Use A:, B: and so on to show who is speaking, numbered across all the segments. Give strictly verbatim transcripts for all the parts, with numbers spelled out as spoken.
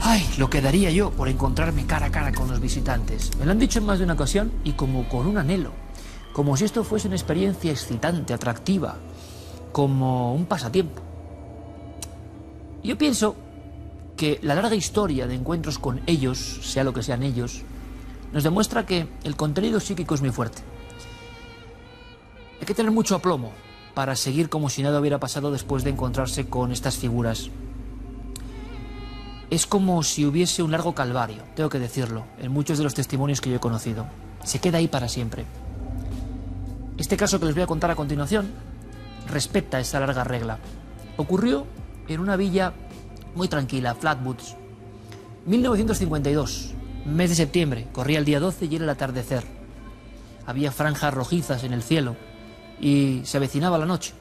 A: Ay, lo que daría yo por encontrarme cara a cara con los visitantes. Me lo han dicho en más de una ocasión y como con un anhelo. Como si esto fuese una experiencia excitante, atractiva, como un pasatiempo. Yo pienso que la larga historia de encuentros con ellos, sea lo que sean ellos, nos demuestra que el contenido psíquico es muy fuerte. Hay que tener mucho aplomo para seguir como si nada hubiera pasado después de encontrarse con estas figuras. Es como si hubiese un largo calvario, tengo que decirlo, en muchos de los testimonios que yo he conocido. Se queda ahí para siempre. Este caso que les voy a contar a continuación respeta esa larga regla. Ocurrió en una villa muy tranquila, Flatwoods. mil novecientos cincuenta y dos, mes de septiembre, corría el día doce y era el atardecer. Había franjas rojizas en el cielo y se avecinaba la noche.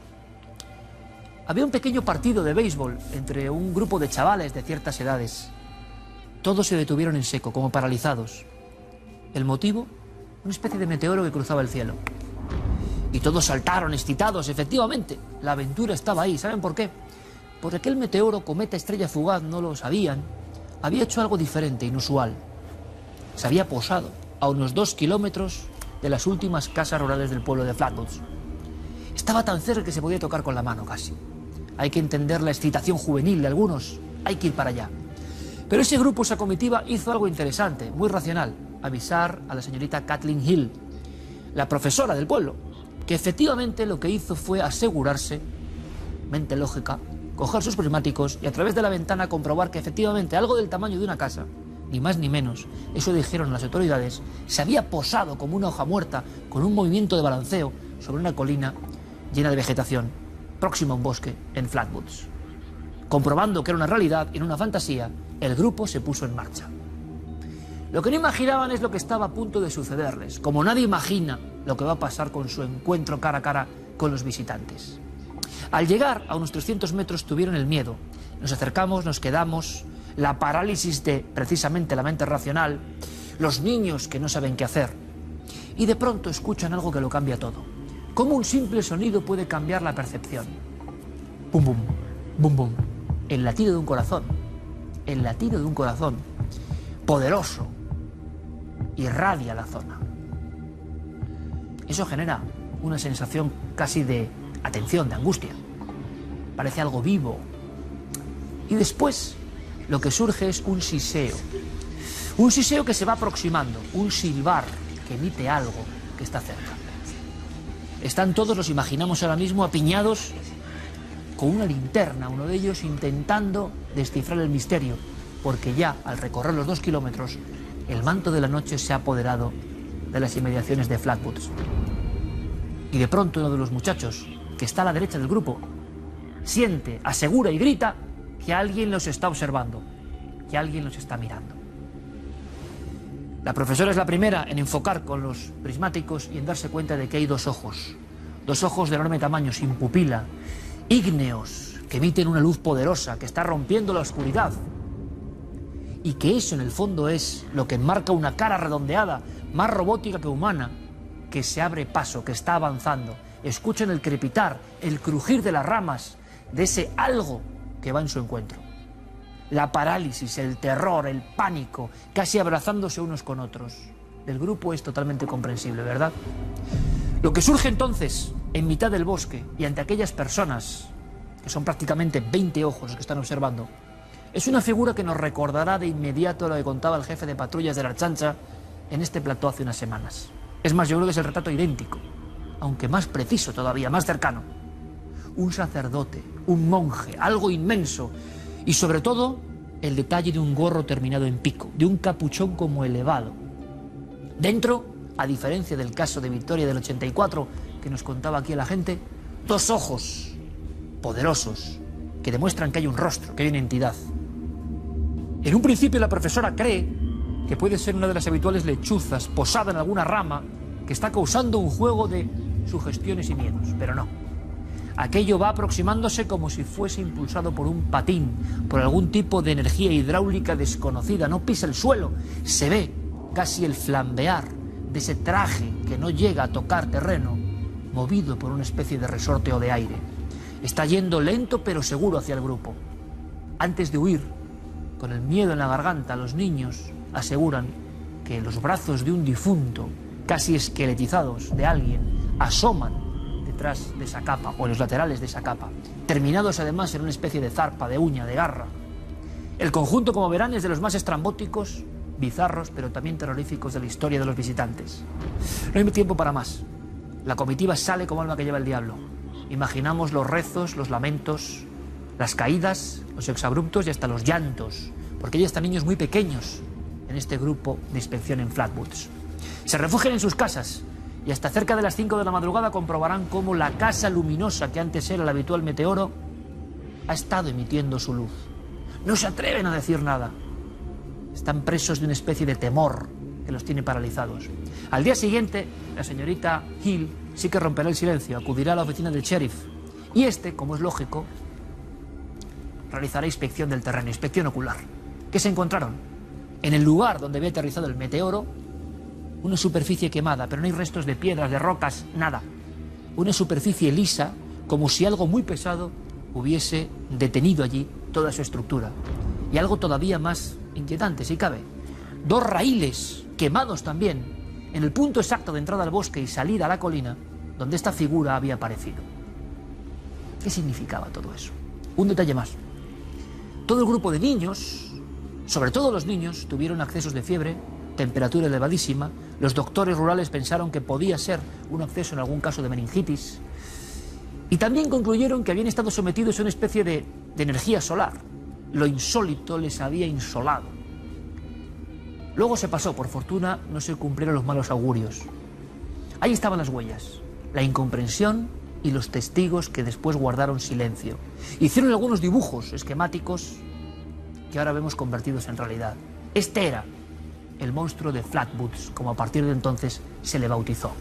A: Había un pequeño partido de béisbol entre un grupo de chavales de ciertas edades. Todos se detuvieron en seco, como paralizados. ¿El motivo? Una especie de meteoro que cruzaba el cielo. Y todos saltaron, excitados, efectivamente. La aventura estaba ahí. ¿Saben por qué? Porque aquel meteoro, cometa, estrella fugaz, no lo sabían, había hecho algo diferente, inusual. Se había posado a unos dos kilómetros de las últimas casas rurales del pueblo de Flatwoods. Estaba tan cerca que se podía tocar con la mano casi. Hay que entender la excitación juvenil de algunos. Hay que ir para allá. Pero ese grupo, esa comitiva, hizo algo interesante, muy racional. Avisar a la señorita Kathleen Hill, la profesora del pueblo, que efectivamente lo que hizo fue asegurarse, mente lógica, coger sus prismáticos y a través de la ventana comprobar que efectivamente algo del tamaño de una casa, ni más ni menos, eso dijeron las autoridades, se había posado como una hoja muerta con un movimiento de balanceo sobre una colina llena de vegetación, próxima a un bosque en Flatwoods. Comprobando que era una realidad y no una fantasía, el grupo se puso en marcha. Lo que no imaginaban es lo que estaba a punto de sucederles, como nadie imagina lo que va a pasar con su encuentro cara a cara con los visitantes. Al llegar a unos trescientos metros tuvieron el miedo. Nos acercamos, nos quedamos, la parálisis de precisamente la mente racional, los niños que no saben qué hacer. Y de pronto escuchan algo que lo cambia todo. ¿Cómo un simple sonido puede cambiar la percepción? Bum, bum, bum, bum. El latido de un corazón. El latido de un corazón. Poderoso. Irradia la zona. Eso genera una sensación casi de atención, de angustia. Parece algo vivo. Y después lo que surge es un siseo. Un siseo que se va aproximando. Un silbar que emite algo que está cerca. Están todos, los imaginamos ahora mismo, apiñados con una linterna, uno de ellos intentando descifrar el misterio, porque ya al recorrer los dos kilómetros, el manto de la noche se ha apoderado de las inmediaciones de Flatwoods. Y de pronto uno de los muchachos, que está a la derecha del grupo, siente, asegura y grita que alguien los está observando, que alguien los está mirando. La profesora es la primera en enfocar con los prismáticos y en darse cuenta de que hay dos ojos, dos ojos de enorme tamaño, sin pupila, ígneos, que emiten una luz poderosa, que está rompiendo la oscuridad. Y que eso en el fondo es lo que enmarca una cara redondeada, más robótica que humana, que se abre paso, que está avanzando. Escuchan el crepitar, el crujir de las ramas, de ese algo que va en su encuentro. La parálisis, el terror, el pánico, casi abrazándose unos con otros. Del grupo es totalmente comprensible, ¿verdad? Lo que surge entonces, en mitad del bosque, y ante aquellas personas, que son prácticamente veinte ojos los que están observando, es una figura que nos recordará de inmediato lo que contaba el jefe de patrullas de la Archancha en este plató hace unas semanas. Es más, yo creo que es el retrato idéntico, aunque más preciso todavía, más cercano. Un sacerdote, un monje, algo inmenso, y sobre todo el detalle de un gorro terminado en pico, de un capuchón como elevado. Dentro, a diferencia del caso de Victoria del ochenta y cuatro, que nos contaba aquí la gente, dos ojos poderosos que demuestran que hay un rostro, que hay una entidad. En un principio la profesora cree que puede ser una de las habituales lechuzas posada en alguna rama que está causando un juego de sugestiones y miedos, pero no. Aquello va aproximándose como si fuese impulsado por un patín, por algún tipo de energía hidráulica desconocida. No pisa el suelo, se ve casi el flambear de ese traje que no llega a tocar terreno, movido por una especie de resorte o de aire. Está yendo lento pero seguro hacia el grupo. Antes de huir, con el miedo en la garganta, los niños aseguran que los brazos de un difunto, casi esqueletizados de alguien, asoman detrás de esa capa o en los laterales de esa capa, terminados además en una especie de zarpa, de uña, de garra. El conjunto, como verán, es de los más estrambóticos, bizarros, pero también terroríficos de la historia de los visitantes. No hay tiempo para más. La comitiva sale como alma que lleva el diablo. Imaginamos los rezos, los lamentos, las caídas, los exabruptos y hasta los llantos, porque hay hasta niños muy pequeños en este grupo de inspección en Flatwoods. Se refugian en sus casas y hasta cerca de las cinco de la madrugada comprobarán cómo la casa luminosa que antes era el habitual meteoro ha estado emitiendo su luz. No se atreven a decir nada. Están presos de una especie de temor que los tiene paralizados. Al día siguiente, la señorita Hill sí que romperá el silencio, acudirá a la oficina del sheriff y este, como es lógico, realizará inspección del terreno, inspección ocular. ¿Qué se encontraron? En el lugar donde había aterrizado el meteoro, una superficie quemada, pero no hay restos de piedras, de rocas, nada. Una superficie lisa, como si algo muy pesado hubiese detenido allí toda su estructura. Y algo todavía más inquietante, si cabe. Dos raíles quemados también, en el punto exacto de entrada al bosque y salida a la colina, donde esta figura había aparecido. ¿Qué significaba todo eso? Un detalle más. Todo el grupo de niños, sobre todo los niños, tuvieron accesos de fiebre, temperatura elevadísima. Los doctores rurales pensaron que podía ser un acceso en algún caso de meningitis. Y también concluyeron que habían estado sometidos a una especie de, de energía solar. Lo insólito les había insolado. Luego se pasó, por fortuna no se cumplieron los malos augurios. Ahí estaban las huellas, la incomprensión y los testigos que después guardaron silencio. Hicieron algunos dibujos esquemáticos que ahora vemos convertidos en realidad. Este era el monstruo de Flatwoods, como a partir de entonces se le bautizó.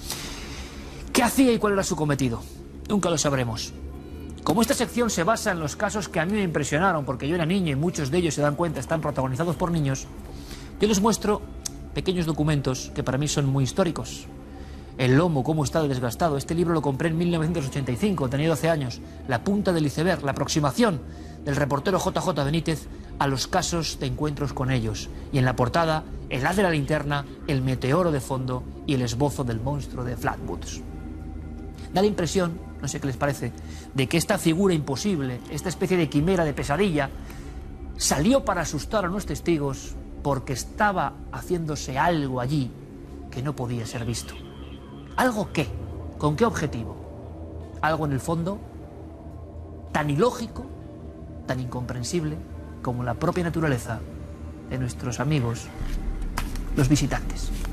A: ¿Qué hacía y cuál era su cometido? Nunca lo sabremos. Como esta sección se basa en los casos que a mí me impresionaron, porque yo era niño y muchos de ellos, se dan cuenta, están protagonizados por niños, yo les muestro pequeños documentos que para mí son muy históricos. El lomo, cómo está desgastado. Este libro lo compré en mil novecientos ochenta y cinco, tenía doce años. La punta del iceberg, la aproximación del reportero J J Benítez a los casos de encuentros con ellos. Y en la portada, el haz de la linterna, el meteoro de fondo y el esbozo del monstruo de Flatwoods. Da la impresión, no sé qué les parece, de que esta figura imposible, esta especie de quimera, de pesadilla, salió para asustar a los testigos porque estaba haciéndose algo allí que no podía ser visto. ¿Algo qué? ¿Con qué objetivo? Algo en el fondo tan ilógico, tan incomprensible como la propia naturaleza de nuestros amigos, los visitantes.